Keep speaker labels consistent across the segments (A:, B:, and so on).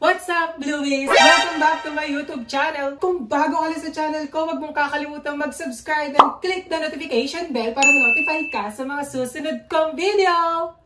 A: What's up, Bluebies? Welcome back to my YouTube channel. Kung bago ka lang sa channel ko, huwag mong kakalimutan mag-subscribe and click the notification bell para ma-notify ka sa mga susunod kong video!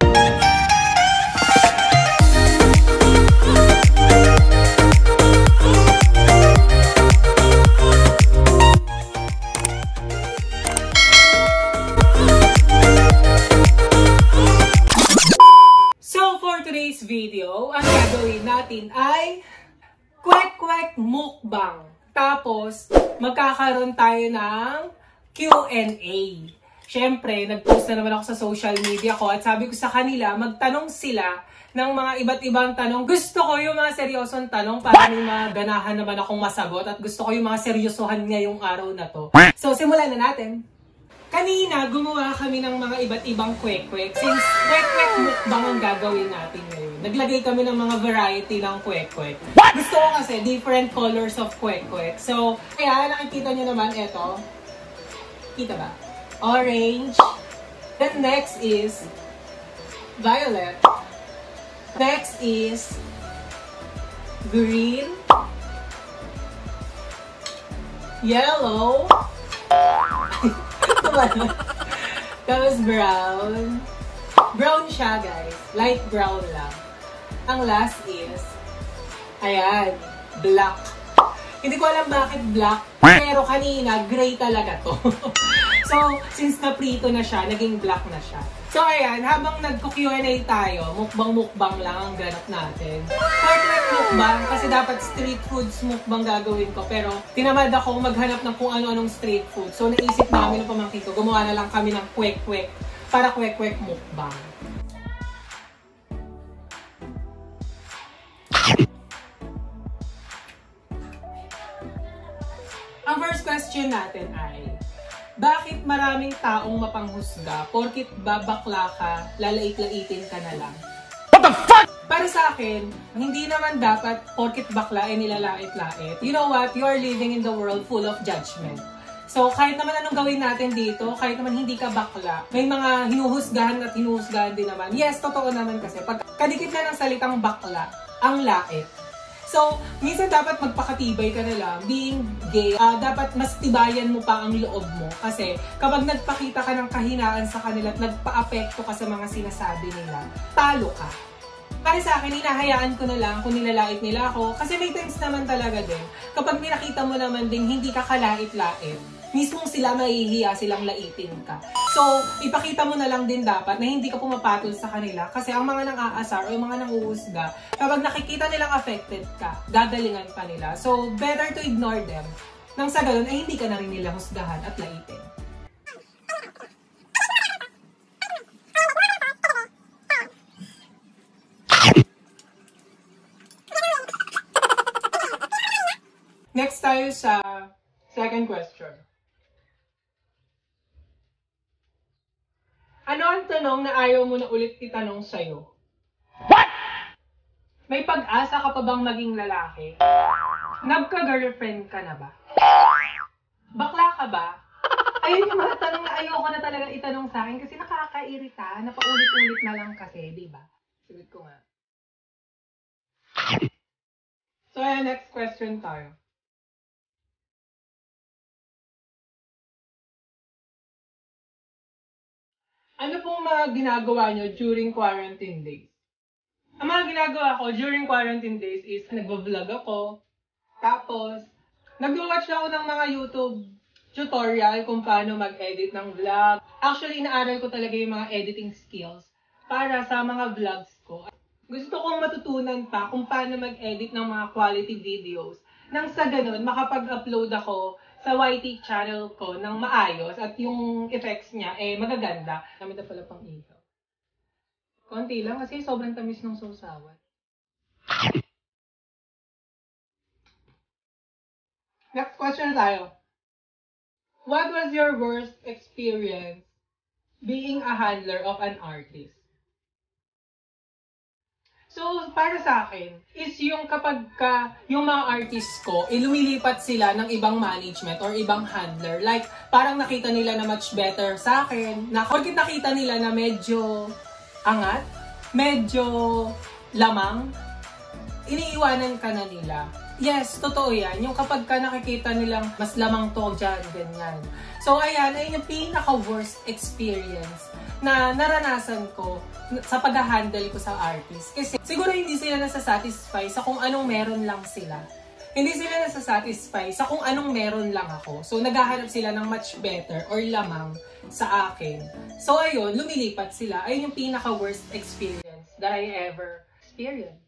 A: Today's video, ang gagawin natin ay kwek-kwek mukbang. Tapos, magkakaroon tayo ng Q&A. Siyempre, nag-post na naman ako sa social media ko at sabi ko sa kanila, magtanong sila ng mga iba't ibang tanong. Gusto ko yung mga seryosong tanong para may maganahan naman akong masagot at gusto ko yung mga seryosohan ngayong araw na to. So, simulan na natin. Kanina, gumawa kami ng mga iba't ibang kwek-kwek. Since kwek-kwek mukbang ang gagawin natin ngayon, naglagay kami ng mga variety ng kwek-kwek. Gusto ko kasi different colors of kwek-kwek. So, kaya nakikita nyo naman ito. Kita ba? Orange. Then next is violet. Next is green. Yellow. Tapos brown. Brown siya, guys. Light brown lang. Ang last is, ayan, black. Hindi ko alam bakit black, pero kanina, gray talaga to. So, since na-prito na siya, naging black na siya. So, ayan, habang nagko-Q&A tayo, mukbang-mukbang lang ang ganap natin. Kwek-kwek mukbang, kasi dapat street foods mukbang gagawin ko. Pero, tinamad ako maghanap ng kung ano-anong street food. So, naisip namin ng pamangkin ko, gumawa na lang kami ng kwek-kwek para kwek-kwek mukbang. Ang first question natin ay, bakit maraming taong mapanghusga porkit babakla ka, lalait-laitin ka na lang? What the fuck? Para sa akin, hindi naman dapat porkit bakla ay nilalait-lait. You know what? You are living in the world full of judgment. So, kahit naman anong gawin natin dito, kahit naman hindi ka bakla, may mga hinuhusgahan at hinuhusgahan din naman. Yes, totoo naman kasi. Pag kadikit na ng salitang bakla, ang lait. So, minsan dapat magpakatibay ka na lang. Being gay, dapat mas tibayan mo pa ang loob mo. Kasi kapag nagpakita ka ng kahinaan sa kanila at nagpa-apekto ka sa mga sinasabi nila, talo ka. Para sa akin, hinahayaan ko na lang kung nilalait nila ako. Kasi may times naman talaga din, kapag nakita mo naman din hindi ka kalait-lait, mismong sila mahihiya silang laitin ka. So, ipakita mo na lang din dapat na hindi ka pumapatol sa kanila kasi ang mga nang-aasar o yung mga nang-uusga, kapag nakikita nilang affected ka, gagalingan pa nila. So, better to ignore them. Nang sa ganun, ay hindi ka na rin nila husgahan at laitin. Next tayo sa second question. Ano ang tanong na ayaw mo na ulit itanong sa'yo? What? May pag-asa ka pa bang maging lalaki? Nagka-girlfriend ka na ba? Bakla ka ba? Ayun yung mga tanong na ayaw ko na talaga itanong sa akin kasi nakakairita, napaulit-ulit na lang kasi, di ba? Sagot ko nga. So, next question tayo. Ano pong mga ginagawa nyo during quarantine days? Ang mga ginagawa ko during quarantine days is nag-vlog ako. Tapos, nag-watch ako ng mga YouTube tutorial kung paano mag-edit ng vlog. Actually, inaaral ko talaga yung mga editing skills para sa mga vlogs ko. Gusto kong matutunan pa kung paano mag-edit ng mga quality videos. Nang sa ganun, makapag-upload ako sa YT channel ko ng maayos at yung effects niya magaganda. Gamit na pala pang ihaw. Konti lang kasi sobrang tamis ng sausawan. Next question tayo. What was your worst experience being a handler of an artist? So, para sa akin, is yung kapag yung mga artists ko, lumilipat sila ng ibang management or ibang handler. Like, parang nakita nila na much better sa akin. Pagkat nakita nila na medyo angat, medyo lamang, iniiwanan ka na nila. Yes, totoo yan. Yung kapag ka nakikita nilang mas lamang to dyan, ganyan. So, ayan, ayun yung pinaka-worst experience na naranasan ko sa pag-handle ko sa artist. Kasi siguro hindi sila nasasatisfy sa kung anong meron lang sila. Hindi sila nasasatisfy sa kung anong meron lang ako. So, naghahanap sila ng much better or lamang sa akin. So, ayun, lumilipat sila. Ayun yung pinaka-worst experience that I ever experienced.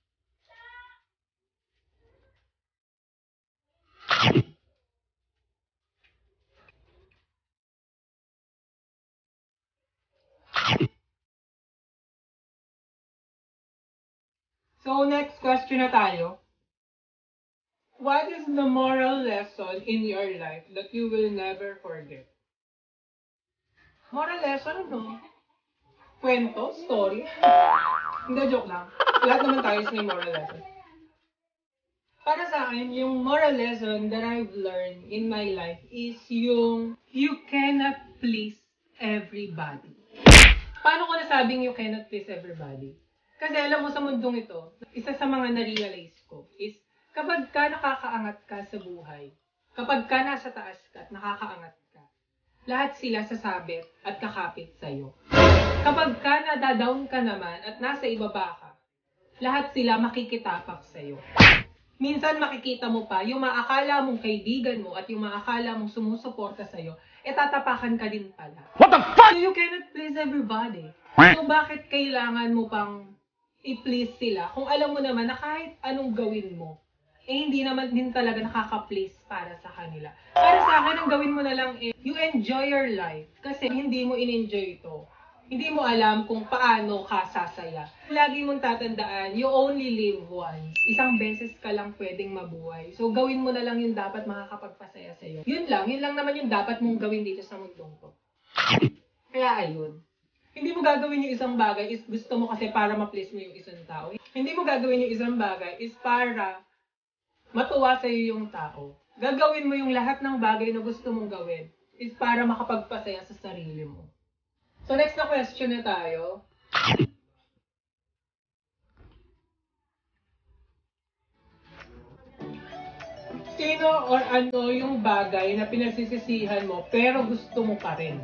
A: So, next question na tayo. What is the moral lesson in your life that you will never forget? Moral lesson, no? Kwento? Story? Hindi, joke lang. Lahat naman tayo may moral lesson. Para sa akin, yung moral lesson that I've learned in my life is yung you cannot please everybody. Paano ko nasabing you cannot please everybody? Kasi alam mo sa mundong ito, isa sa mga na-realize ko is kapag ka nakakaangat ka sa buhay, kapag ka nasa taas ka at nakakaangat ka, lahat sila sasabit at kakapit sa'yo. Kapag ka nadadown ka naman at nasa ibaba ka, lahat sila makikitapak sa'yo. Minsan makikita mo pa, yung maakala mong kaibigan mo at yung maakala mong sumusuporta sa'yo, tatapakan ka din pala. What the fuck? So you cannot please everybody. So bakit kailangan mo pang i-please sila kung alam mo naman na kahit anong gawin mo, hindi naman din talaga nakaka-please para sa kanila. Para sa akin, ang gawin mo na lang you enjoy your life. Kasi hindi mo in-enjoy ito. Hindi mo alam kung paano ka sasaya. Lagi mong tatandaan, you only live once. Isang beses ka lang pwedeng mabuhay. So, gawin mo na lang yung dapat makakapagpasaya sa'yo. Yun lang naman yung dapat mong gawin dito sa mundong to. Kaya ayun. Hindi mo gagawin yung isang bagay is gusto mo kasi para ma-please mo yung isang tao. Hindi mo gagawin yung isang bagay is para matuwa sa'yo yung tao. Gagawin mo yung lahat ng bagay na gusto mong gawin is para makapagpasaya sa sarili mo. So, next na question na tayo. Sino or ano yung bagay na pinagsisisihan mo pero gusto mo pa rin?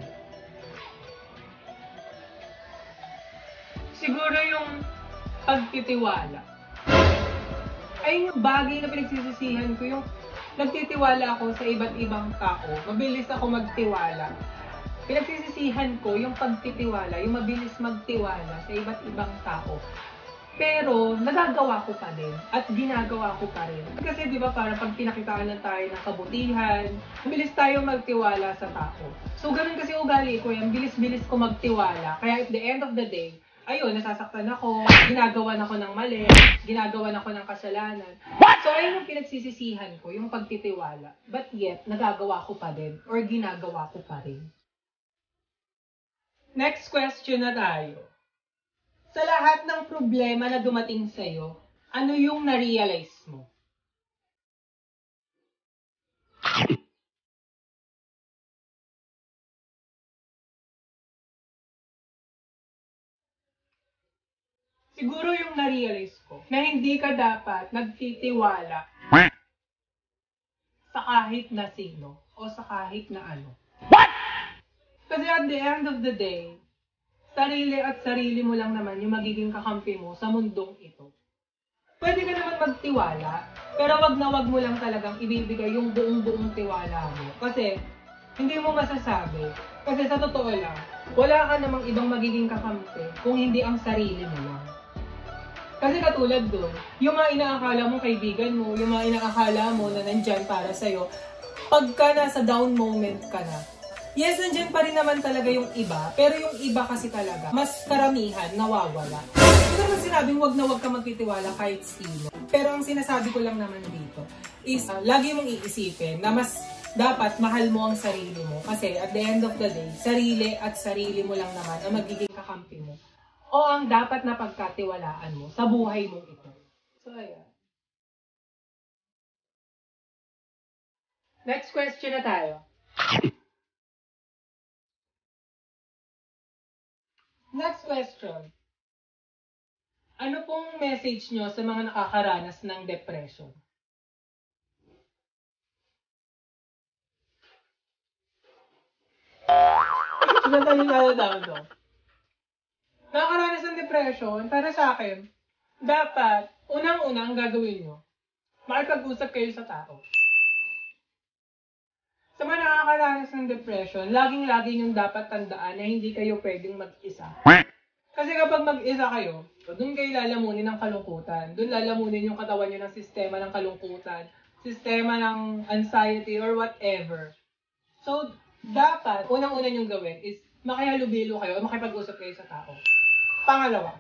A: Siguro yung pagtitiwala. Ay, yung bagay na pinagsisisihan ko, yung nagtitiwala ako sa iba't ibang tao. Mabilis ako magtiwala. Pinagsisisihan ko yung pagtitiwala, yung mabilis magtiwala sa iba't ibang tao. Pero, nagagawa ko pa din at ginagawa ko pa rin. Kasi di ba parang pag pinakitaan na tayo ng kabutihan, bilis tayo magtiwala sa tao. So, ganun kasi ugali ko yan, bilis-bilis ko magtiwala. Kaya at the end of the day, ayun, nasasaktan ako, ginagawan ako ng mali, ginagawan ako ng kasalanan. So, ayun yung pinagsisisihan ko, yung pagtitiwala. But yet, nagagawa ko pa din or ginagawa ko pa rin. Next question na tayo. Sa lahat ng problema na dumating sa'yo, ano yung na-realize mo? Siguro yung na-realize ko na hindi ka dapat nagtitiwala sa kahit na sino o sa kahit na ano. Kasi at the end of the day, sarili at sarili mo lang naman yung magiging kakampi mo sa mundong ito. Pwede ka naman magtiwala, pero wag mo lang talagang ibibigay yung buong tiwala mo. Kasi hindi mo masasabi. Kasi sa totoo lang, wala ka namang ibang magiging kakampi kung hindi ang sarili mo lang. Kasi katulad doon, yung mga inaakala mo kaibigan mo, yung mga inaakala mo na nandyan para sa'yo, pagka nasa down moment ka na, yes, nandyan pa rin naman talaga yung iba, pero yung iba kasi talaga, mas karamihan, nawawala. Hindi naman sinabing wag na wag ka magtitiwala kahit sino. Pero ang sinasabi ko lang naman dito is, lagi mong iisipin na mas dapat mahal mo ang sarili mo. Kasi at the end of the day, sarili at sarili mo lang naman ang magiging kakampi mo. O ang dapat na pagkatiwalaan mo sa buhay mong ito. So, ayan. Next question na tayo. Next question. Ano pong message nyo sa mga nakakaranas ng depression? Nakakaranas ng depression, para sa akin, dapat, unang-una ang gagawin nyo, makipag-usap kayo sa tao. Sa mga nakakaranas ng depression, laging-lagi yung dapat tandaan na hindi kayo pwedeng mag-isa. Kasi kapag mag-isa kayo, doon kayo lalamunin ng kalungkutan. Doon lalamunin yung katawan nyo ng sistema ng kalungkutan, sistema ng anxiety or whatever. So, dapat, unang-una nyong gawin is makihalubilo kayo o makipag-usap kayo sa tao. Pangalawa,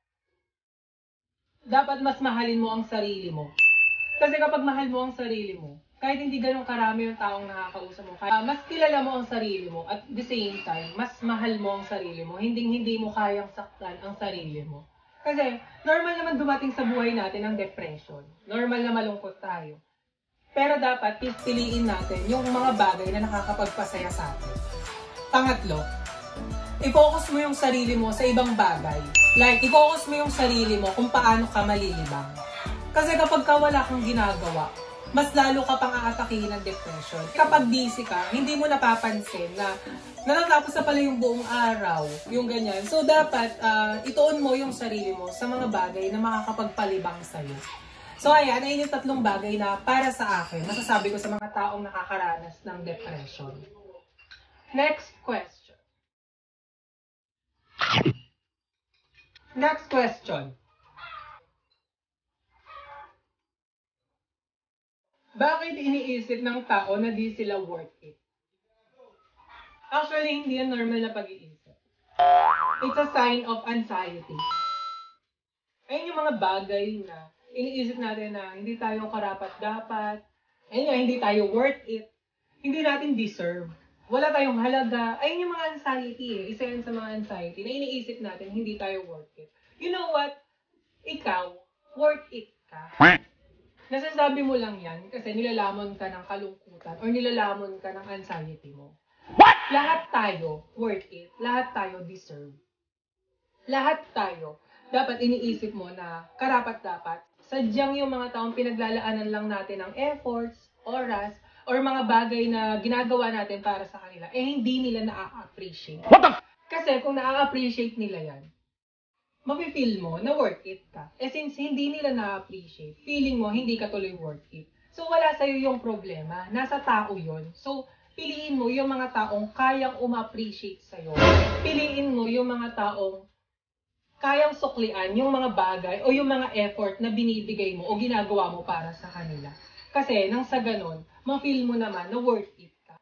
A: dapat mas mahalin mo ang sarili mo. Kasi kapag mahal mo ang sarili mo, kahit hindi ganun karami yung taong nakakausap mo, mas kilala mo ang sarili mo at the same time, mas mahal mo ang sarili mo. Hindi mo kayang saktan ang sarili mo. Kasi normal naman dumating sa buhay natin ang depression. Normal na malungkot tayo. Pero dapat piliin natin yung mga bagay na nakakapagpasaya sa atin. Pangatlo, i-focus mo yung sarili mo sa ibang bagay. Like, i-focus mo yung sarili mo kung paano ka malilibang. Kasi kapag wala kang ginagawa, mas lalo ka pang aatakihin ng depression. Kapag busy ka, hindi mo napapansin na natatapos na pala yung buong araw, yung ganyan. So, dapat ituon mo yung sarili mo sa mga bagay na makakapagpalibang sa'yo. So, ayan, ayun yung tatlong bagay na para sa akin, masasabi ko sa mga taong nakakaranas ng depression. Next question. Next question. Bakit iniisip ng tao na di sila worth it? Actually, hindi yan normal na pag-iisip. It's a sign of anxiety. Ayun yung mga bagay na iniisip natin na hindi tayo karapat-dapat, ayun nga, hindi tayo worth it, hindi natin deserve, wala tayong halaga. Ayun yung mga anxiety eh. Isa yan sa mga anxiety na iniisip natin hindi tayo worth it. You know what? Ikaw, worth it ka. Nasasabi mo lang yan kasi nilalamon ka ng kalungkutan or nilalamon ka ng anxiety mo. What? Lahat tayo worth it. Lahat tayo deserve. Lahat tayo dapat iniisip mo na karapat-dapat. Sadyang yung mga taong pinaglalaanan lang natin ng efforts, oras, or mga bagay na ginagawa natin para sa kanila, eh hindi nila na-appreciate. Kasi kung na-appreciate nila yan, mapipil mo na worth it ka. Eh since hindi nila na-appreciate, feeling mo hindi ka tuloy worth it. So wala sa'yo yung problema. Nasa tao yon. So piliin mo yung mga taong kayang uma-appreciate sa'yo. Piliin mo yung mga taong kayang suklian yung mga bagay o yung mga effort na binibigay mo o ginagawa mo para sa kanila. Kasi nang sa ganon, ma-feel mo naman na worth it ka.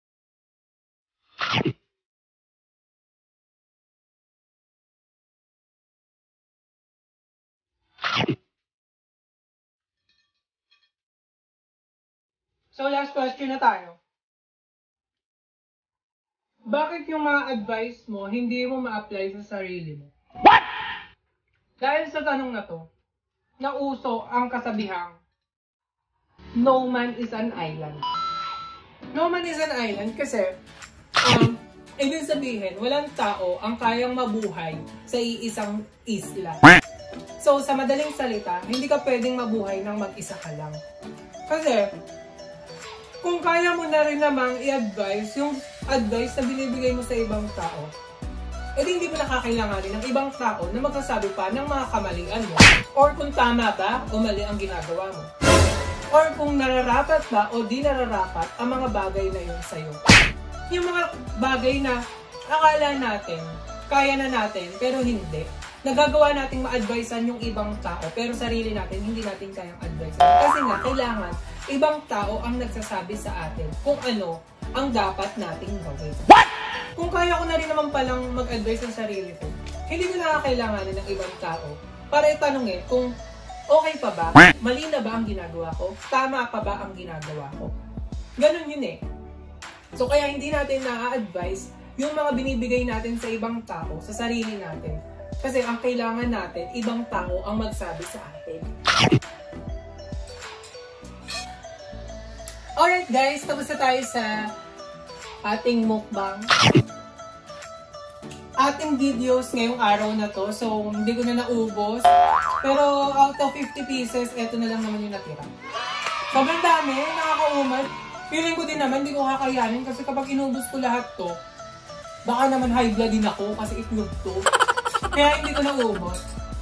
A: So, last question na tayo. Bakit yung mga advice mo, hindi mo ma-apply sa sarili mo? What? Dahil sa tanong na to, nauso ang kasabihang, no man is an island. No man is an island kasi, ibig sabihin, walang tao ang kayang mabuhay sa iisang isla. So, sa madaling salita, hindi ka pwedeng mabuhay ng mag-isa ka lang. Kasi, kung kaya mo na rin namang i-advise yung advice na binibigay mo sa ibang tao, eh hindi mo nakakailanganin ng ibang tao na magsasabi pa ng mga kamalian mo. Or kung tama ba o mali ang ginagawa mo. Or kung nararapat ba o di nararapat ang mga bagay na yun sa'yo. Yung mga bagay na akala natin, kaya na natin, pero hindi. Nagagawa nating ma-advisean yung ibang tao, pero sarili natin, hindi natin kayang advisean. Kasi nga, kailangan ibang tao ang nagsasabi sa atin kung ano ang dapat nating gawin. What? Kung kaya ko na rin naman palang mag-advise ng sarili ko, hindi ko nakakailanganin ng ibang tao para itanongin kung okay pa ba? Mali na ba ang ginagawa ko? Tama pa ba ang ginagawa ko? Ganun yun eh. So kaya hindi natin na-advise yung mga binibigay natin sa ibang tao, sa sarili natin. Kasi ang kailangan natin, ibang tao ang magsabi sa atin. Alright guys, tapos na tayo sa ating mukbang. ating videos ngayong araw na to. So, hindi ko na naubos. Pero out of 50 pieces, eto na lang naman yung natira. Sobrang dami, nakakaumad. Feeling ko din naman, hindi ko kakayanin kasi kapag inubos ko lahat to, baka naman high blood din ako kasi itlog to. Kaya hindi ko naubos.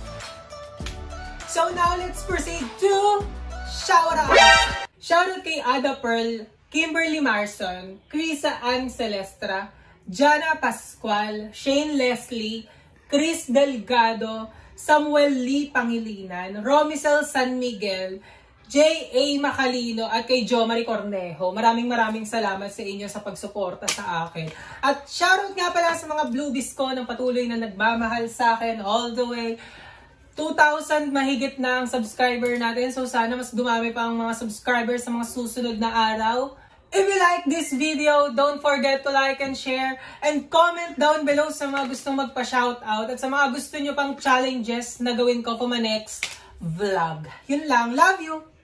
A: So now, let's proceed to shoutout! Shoutout kay Ada Pearl, Kimberly Marson, Krisa Ann Celestra, Jana Pascual, Shane Leslie, Chris Delgado, Samuel Lee Pangilinan, Romicel San Miguel, J.A. Macalino, at kay Jomari Cornejo. Maraming salamat sa inyo sa pagsuporta sa akin. At shoutout nga pala sa mga bluebies ko ng patuloy na nagmamahal sa akin all the way. 2,000 mahigit na ang subscriber natin. So sana mas dumami pa ang mga subscribers sa mga susunod na araw. If you like this video, don't forget to like and share. And comment down below sa mga gustong magpa-shoutout. At sa mga gusto nyo pang challenges na gawin ko for my next vlog. Yun lang. Love you!